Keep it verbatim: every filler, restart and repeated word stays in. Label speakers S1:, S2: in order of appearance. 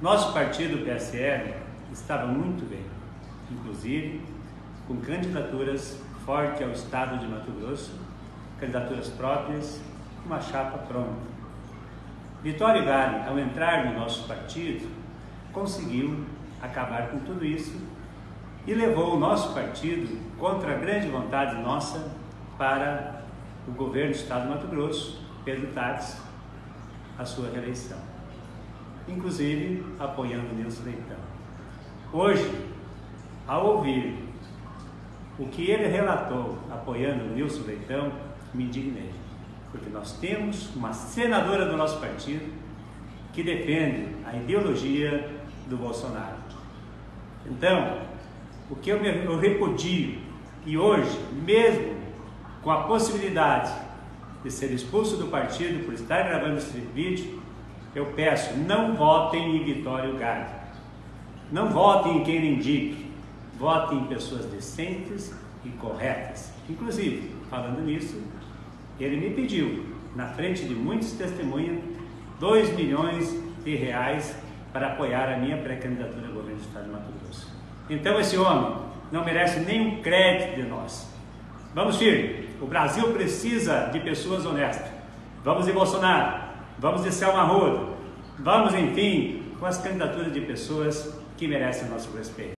S1: Nosso partido, P S L, estava muito bem, inclusive com candidaturas fortes ao Estado de Mato Grosso, candidaturas próprias, uma chapa pronta. Vitório Gale, ao entrar no nosso partido, conseguiu acabar com tudo isso e levou o nosso partido, contra a grande vontade nossa, para o governo do Estado de Mato Grosso, Pedro Táxi, a sua reeleição, inclusive apoiando Nilson Leitão. Hoje, ao ouvir o que ele relatou apoiando Nilson Leitão, me indignei, porque nós temos uma senadora do nosso partido que defende a ideologia do Bolsonaro. Então, o que eu, me, eu repudio, e hoje, mesmo com a possibilidade de ser expulso do partido por estar gravando esse vídeo, eu peço, não votem em Vitório Gale. Não votem em quem ele indique. Votem em pessoas decentes e corretas. Inclusive, falando nisso, ele me pediu, na frente de muitos testemunhas, dois milhões de reais para apoiar a minha pré-candidatura ao governo do Estado de Mato Grosso. Então esse homem não merece nenhum crédito de nós. Vamos firme. O Brasil precisa de pessoas honestas. Vamos de Bolsonaro. Vamos de Selma Arruda. Vamos, enfim, com as candidaturas de pessoas que merecem o nosso respeito.